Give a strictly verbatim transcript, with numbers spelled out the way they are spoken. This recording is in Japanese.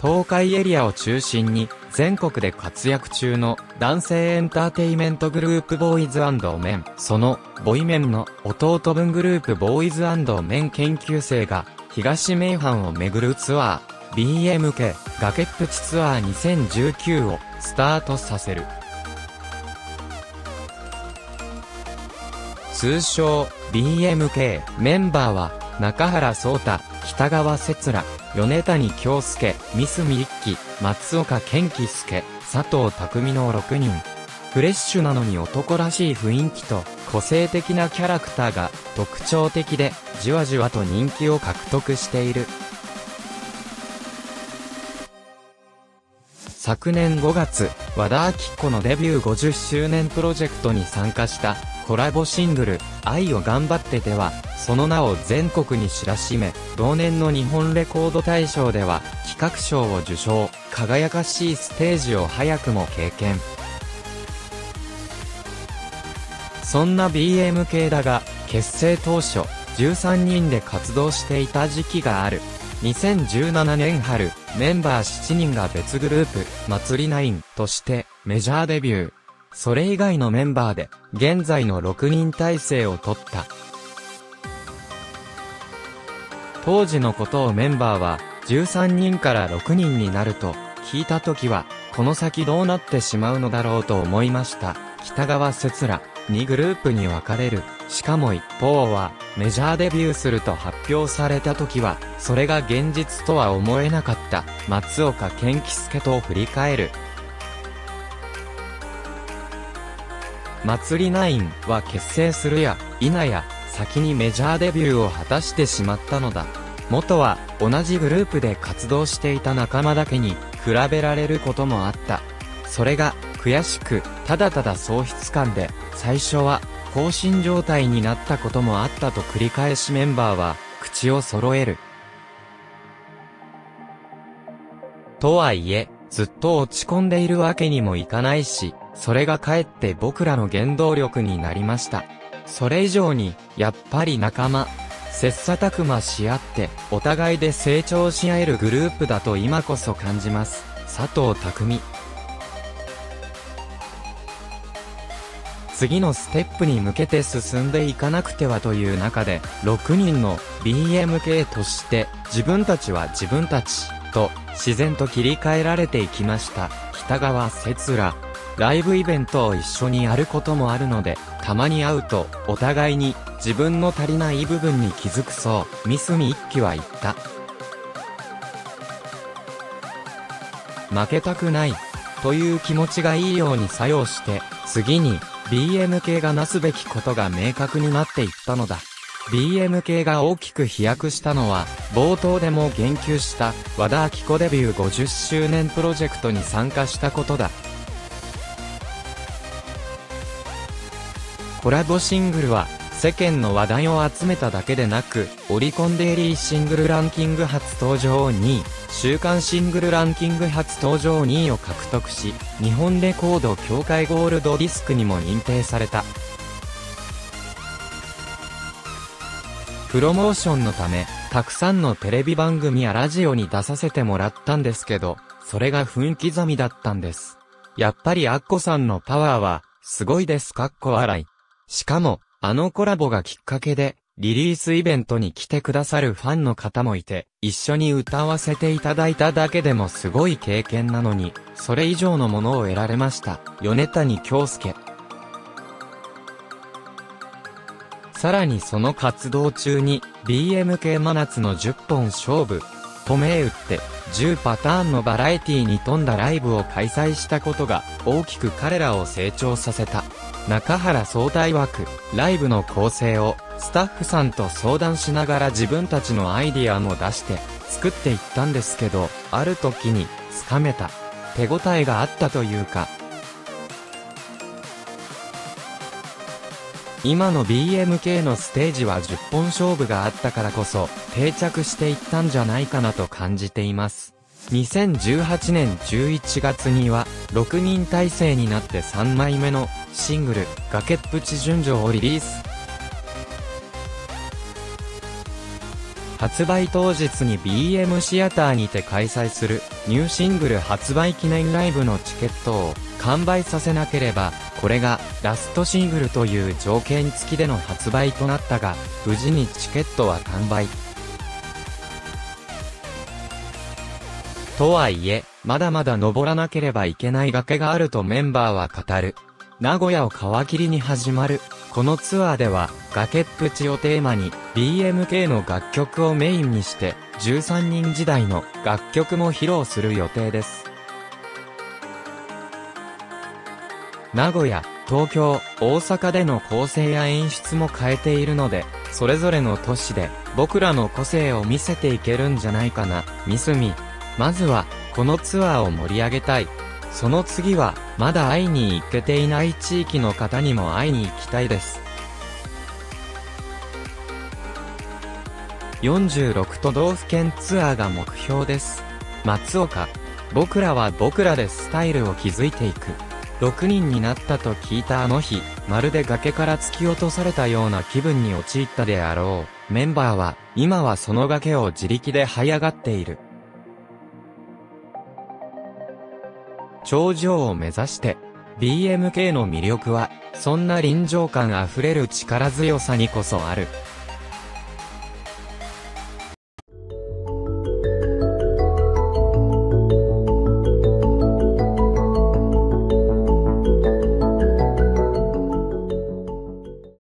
東海エリアを中心に全国で活躍中の男性エンターテイメントグループボーイズ&メン。そのボイメンの弟分グループボーイズ&メン研究生が東名阪を巡るツアー ビーエムケー 崖っぷちツアーにせんじゅうきゅうをスタートさせる。通称 ビーエムケー メンバーは中原壮太、北川節良、米谷京介、三角一輝、松岡健貴介、佐藤匠のろくにん。フレッシュなのに男らしい雰囲気と個性的なキャラクターが特徴的でじわじわと人気を獲得している。昨年ごがつ、和田アキ子のデビューごじゅっしゅうねんプロジェクトに参加したコラボシングル、愛を頑張ってでは、その名を全国に知らしめ、同年の日本レコード大賞では企画賞を受賞、輝かしいステージを早くも経験。そんな ビーエムケー だが、結成当初、じゅうさんにんで活動していた時期がある。にせんじゅうななねん春、メンバーしちにんが別グループ、祭りナインとしてメジャーデビュー。それ以外のメンバーで、現在のろくにん体制を取った。当時のことをメンバーは、じゅうさんにんからろくにんになると、聞いたときは、この先どうなってしまうのだろうと思いました。北川節良、にグループに分かれる。しかも一方は、メジャーデビューすると発表されたときは、それが現実とは思えなかった。松岡健貴介と振り返る。祭りナインは結成するや否や先にメジャーデビューを果たしてしまったのだ。元は同じグループで活動していた仲間だけに比べられることもあった。それが悔しくただただ喪失感で最初は放心状態になったこともあったと繰り返しメンバーは口を揃える。とはいえずっと落ち込んでいるわけにもいかないし、それがかえって僕らの原動力になりました。それ以上に、やっぱり仲間、切磋琢磨し合って、お互いで成長し合えるグループだと今こそ感じます。佐藤匠。次のステップに向けて進んでいかなくてはという中で、ろくにんの ビーエムケー として、自分たちは自分たち、と自然と切り替えられていきました。北川節良。ライブイベントを一緒にやることもあるので、たまに会うと、お互いに自分の足りない部分に気づくそう、三角一輝は言った。負けたくない、という気持ちがいいように作用して、次に、ビーエムケー がなすべきことが明確になっていったのだ。ビーエムケー が大きく飛躍したのは、冒頭でも言及した、和田アキ子デビューごじゅっしゅうねんプロジェクトに参加したことだ。コラボシングルは世間の話題を集めただけでなく、オリコンデイリーシングルランキング初登場にい、週間シングルランキング初登場にいを獲得し、日本レコード協会ゴールドディスクにも認定された。プロモーションのため、たくさんのテレビ番組やラジオに出させてもらったんですけど、それが分刻みだったんです。やっぱりアッコさんのパワーは、すごいです。かっこ笑い。しかも、あのコラボがきっかけで、リリースイベントに来てくださるファンの方もいて、一緒に歌わせていただいただけでもすごい経験なのに、それ以上のものを得られました。米谷京介。さらにその活動中に、ビーエムケー 真夏のじゅっぽん勝負、と銘打って、じゅうパターンのバラエティに富んだライブを開催したことが、大きく彼らを成長させた。中原総太曰く、ライブの構成をスタッフさんと相談しながら自分たちのアイディアも出して作っていったんですけど、ある時につかめた手応えがあったというか、今の ビーエムケー のステージはじゅっぽん勝負があったからこそ定着していったんじゃないかなと感じています。にせんじゅうはちねんじゅういちがつにはろくにん体制になってさんまいめのシングル「崖っぷち純情」をリリース。 発売当日に ビーエム シアターにて開催するニューシングル発売記念ライブのチケットを完売させなければ、これがラストシングルという条件付きでの発売となったが、無事にチケットは完売。とはいえ、まだまだ登らなければいけない崖があるとメンバーは語る。名古屋を皮切りに始まる、このツアーでは、崖っぷちをテーマに、ビーエムケー の楽曲をメインにして、じゅうさんにん時代の楽曲も披露する予定です。名古屋、東京、大阪での構成や演出も変えているので、それぞれの都市で、僕らの個性を見せていけるんじゃないかな、ミスミ。まずは、このツアーを盛り上げたい。その次は、まだ会いに行けていない地域の方にも会いに行きたいです。よんじゅうろく都道府県ツアーが目標です。松岡。僕らは僕らでスタイルを築いていく。ろくにんになったと聞いたあの日、まるで崖から突き落とされたような気分に陥ったであろう。メンバーは、今はその崖を自力で這い上がっている。頂上を目指して、ビーエムケー の魅力は、そんな臨場感あふれる力強さにこそある。